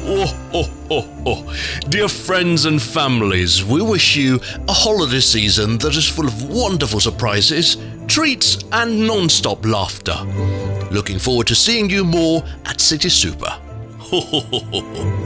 Oh, oh, oh, oh. Dear friends and families, we wish you a holiday season that is full of wonderful surprises, treats and non-stop laughter. Looking forward to seeing you more at City Super. Ho, ho, ho, ho, ho.